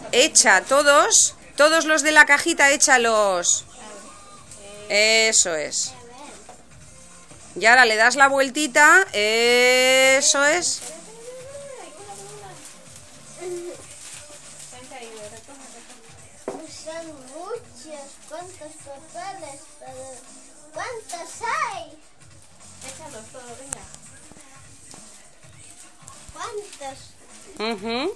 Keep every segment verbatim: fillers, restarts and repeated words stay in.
Echa todos, todos los de la cajita, échalos. Eso es. Y ahora le das la vueltita. Eso es. Son muchos. ¿Cuántos papeles? ¿Cuántos hay? Échalos todos, venga. ¿Cuántos? Uh-huh.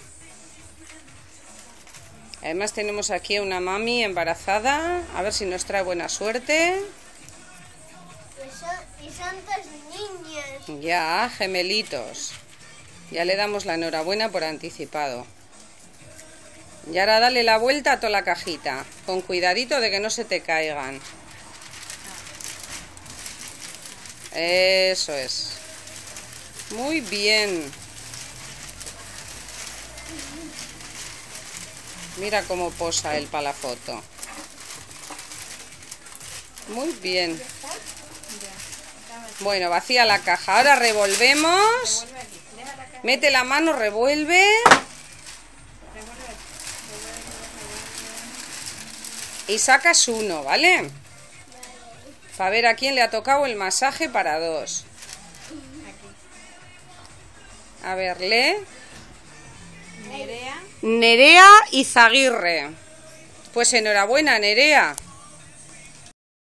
Además tenemos aquí a una mami embarazada. A ver si nos trae buena suerte. Y son, y son dos niños. Ya, gemelitos. Ya le damos la enhorabuena por anticipado. Y ahora dale la vuelta a toda la cajita. Con cuidadito de que no se te caigan. Eso es. Muy bien. Mira cómo posa él para la foto. Muy bien. Bueno, vacía la caja. Ahora revolvemos. Mete la mano, revuelve. Y sacas uno, ¿vale? Para ver a quién le ha tocado el masaje para dos. A ver, lee. Nerea. Nerea Izaguirre. Pues enhorabuena, Nerea.